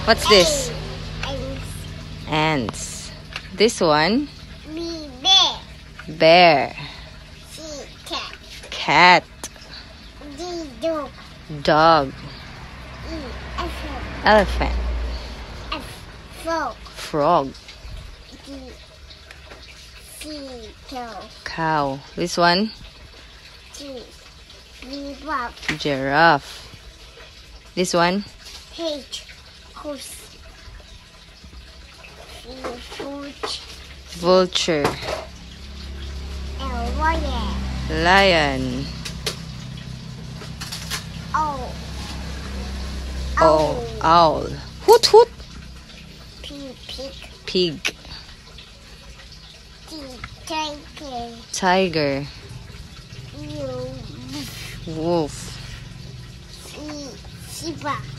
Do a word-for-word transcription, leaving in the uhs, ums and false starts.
What's this? Ants. Ants. This one? B. Bear. Bear. C. Cat. Cat. D. Dog. Dog. E. Elephant. Elephant. F. Frog. Frog. G. C. Cow. Cow. This one? G. Giraffe. Giraffe. This one? H. Horse. V. Vulture. Vulture. L. Lion. Lion. O. Oh, owl. Hoot hoot. P. Pig. Pig. T. Tiger. Tiger. U. Wolf. C. Zebra.